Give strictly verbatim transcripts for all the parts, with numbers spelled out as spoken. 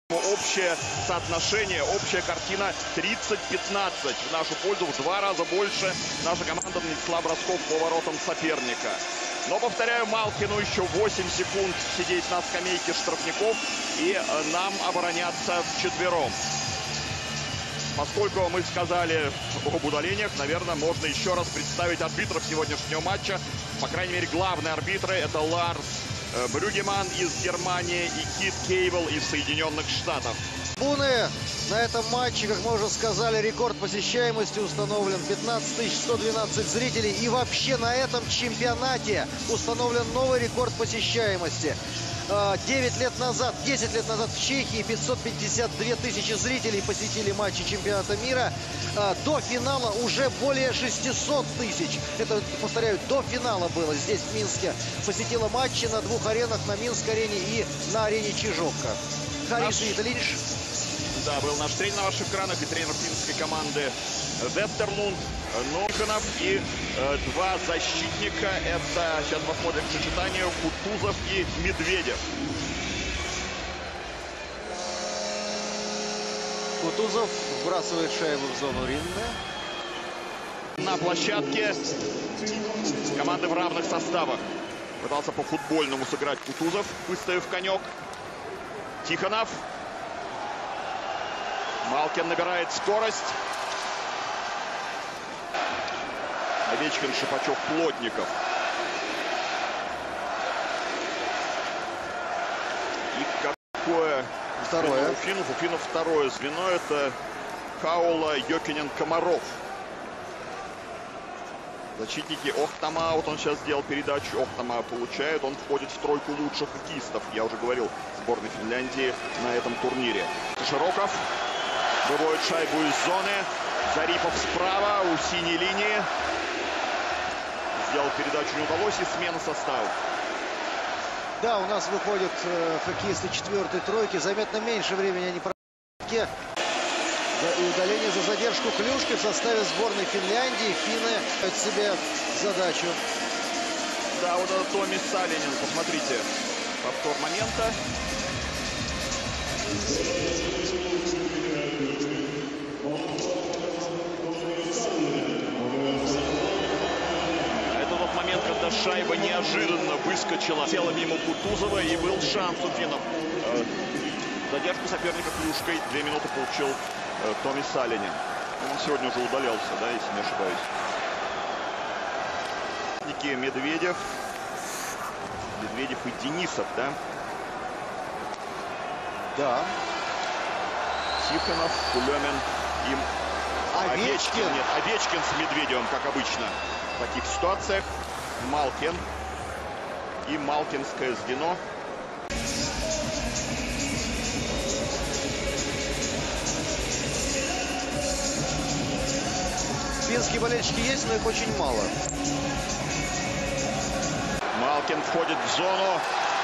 Общее соотношение, общая картина тридцать пятнадцать в нашу пользу. В два раза больше наша команда нанесла бросков по воротам соперника. Но, повторяю, Малкину еще восемь секунд сидеть на скамейке штрафников и нам обороняться вчетвером. Поскольку мы сказали об удалениях, наверное, можно еще раз представить арбитров сегодняшнего матча. По крайней мере, главные арбитры — это Ларс Брюгеман из Германии и Кит Кейбл из Соединенных Штатов. Буны на этом матче, как мы уже сказали, рекорд посещаемости установлен. пятнадцать тысяч сто двенадцать зрителей. И вообще на этом чемпионате установлен новый рекорд посещаемости. девять лет назад, десять лет назад в Чехии пятьсот пятьдесят две тысячи зрителей посетили матчи чемпионата мира. До финала уже более шестисот тысяч. Это, повторяю, до финала было здесь, в Минске. Посетила матчи на двух аренах, на Минск-арене и на арене Чижовка. Харис Виталич. Да, был наш тренер на ваших экранах и тренер финской команды Вестерлунд, Ноханов и э, два защитника. Это, сейчас посмотрим к сочетанию, Кутузов и Медведев. Кутузов вбрасывает шайбу в зону ринга. На площадке команды в равных составах. Пытался по-футбольному сыграть Кутузов, выставив конек. Тихонов. Малкин набирает скорость. Овечкин, Шипачев, Плотников. И какое второе звено у финнов? У финнов второе звено — это Хаула, Йокинен, Комаров. Защитники Охтама, вот он сейчас сделал передачу, Охтама получает, он входит в тройку лучших хоккеистов. Я уже говорил, сборной Финляндии на этом турнире. Широков выводит шайбу из зоны. Зарипов справа у синей линии. Сделал передачу, не удалось, и смена состава. Да, у нас выходят э, хоккеисты четвертой тройки. Заметно меньше времени они проводят. И удаление за задержку клюшки в составе сборной Финляндии. Финны от себя задачу. Да, вот это Томи Салинин. Посмотрите, повтор момента. Это тот момент, когда шайба неожиданно выскочила телом мимо Кутузова, и был шанс у финнов. Задержку соперника клюшкой. Две минуты получил Томи Салинин. Он сегодня уже удалялся, да, если не ошибаюсь. Ники Медведев. Медведев и Денисов, да? Да. Тихонов, Кулемин и Овечкин. Овечкин. Нет, Овечкин с Медведевым, как обычно. В таких ситуациях Малкин и малкинское звено. Финские болельщики есть, но их очень мало. Малкин входит в зону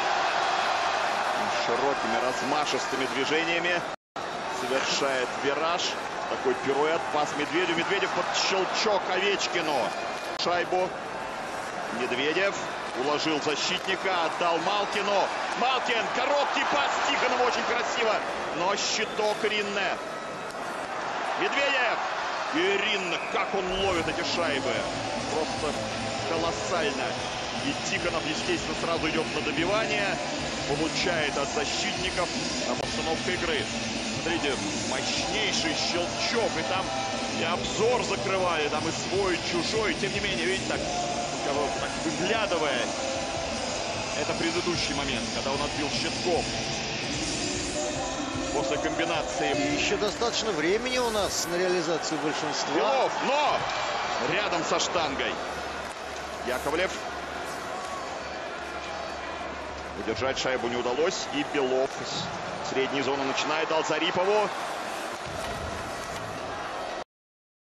широкими размашистыми движениями. Совершает вираж. Такой пируэт. Пас Медведеву. Медведев под щелчок Овечкину. Шайбу. Медведев уложил защитника. Отдал Малкину. Малкин. Короткий пас Тихонову. Очень красиво. Но щиток Ринне. Медведев. И Ринне. Как он ловит эти шайбы. Просто колоссально. И Тихонов, естественно, сразу идет на добивание. Получает от защитников обстановка игры. Смотрите, мощнейший щелчок. И там и обзор закрывали, там и свой, и чужой. Тем не менее, видите, так, так выглядывая. Это предыдущий момент, когда он отбил щитком. После комбинации. И еще достаточно времени у нас на реализацию большинства. Белов, но рядом со штангой. Яковлев. Удержать шайбу не удалось. И Белов с средней зоны начинает. Дал Зарипову.